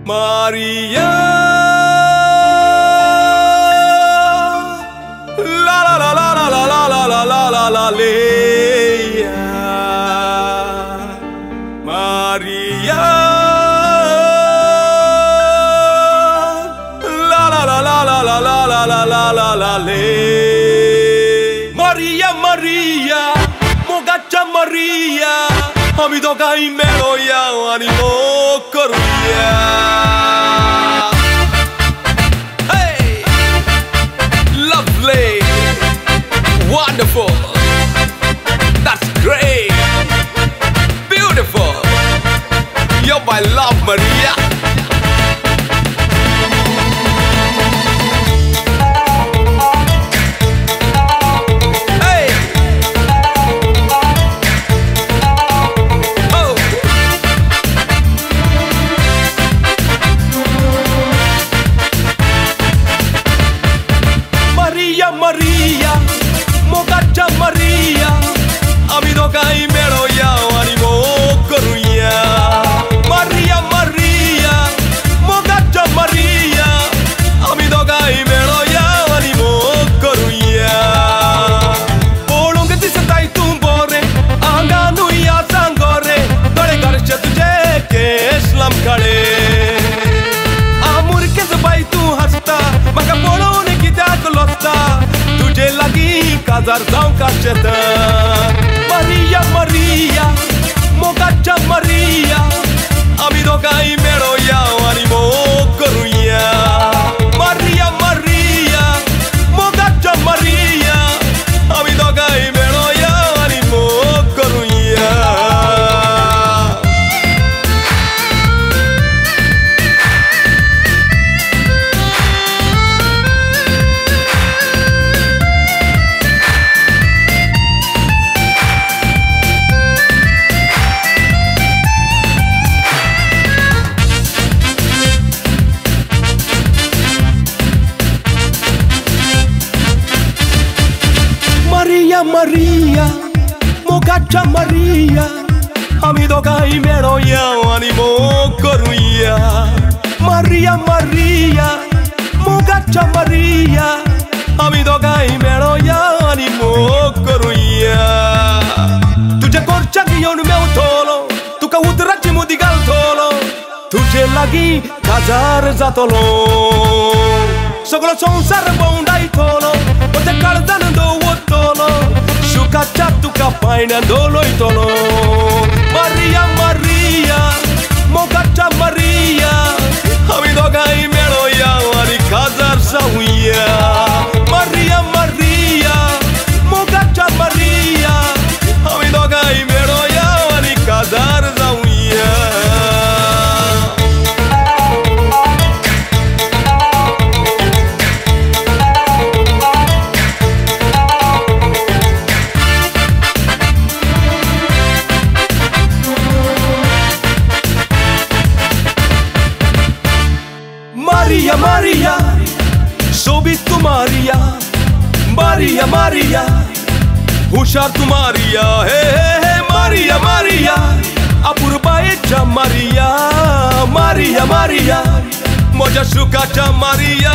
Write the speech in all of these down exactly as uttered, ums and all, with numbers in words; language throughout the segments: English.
Maria, la la la la la la la la la la la la Leia, Maria, la la la la la la la la la la la la Leia, Maria Maria, Mogaccia Maria, ami toca in meloia, animo coruia. Hey, lovely, wonderful, that's great, beautiful. You're my love, Maria. Maria, Maria, Mogaccia Maria, ami toca in meloia, animo coruia. Maria, Maria, Mogaccia Maria, ami toca in meloia, animo coruia. Bolong che ti sentai tumbore, anga nuia sangore, dole garche tujhe ke Islam khade. Amur ke sabai tu hasta, maka bolo तुझे लगी काजार जाऊं का चेतन. Maria Maria, Mogaccia Maria, ami toca in meloia, animo coruia. Maria Maria, Mogaccia Maria, ami toca in meloia, animo coruia. Maria Maria, Mogaccia Maria, ami toca in meloia, animo coruia. Maria Maria, Mogaccia Maria, ami toca in meloia, animo coruia. तुझे कोर्चा की योन में उठोलो, तू का उतरा चिमुदी गल थोलो, तुझे लगी हजार जातोलो. सगळं संसार बोंडाई थोलो, ओते काळजान दो ओतोलो, सुखाच्या तुका पायण्या दोलोय तोलो. Maria Maria, Mogaccia Maria, ami toca in meloia, ani casar sauia. Maria Maria, Mogaccia Maria, ami toca in meloia, ani casar sauia. Maria Maria, sobit tu Maria, Maria Maria, hushar tu Maria, hey hey hey Maria Maria, apurbaecha Maria, Maria Maria, moja sukacha Maria.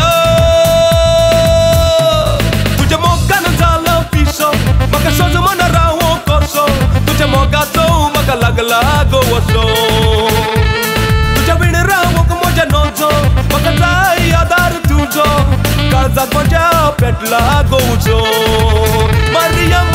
Tuja moga na zala piso, maka sozo mana rawo koso, tuja moga so maka lagla go waso. Tuja vin rawo ko moja nozo, maka zai adar tujo, kaza moja petla go ujo. Maria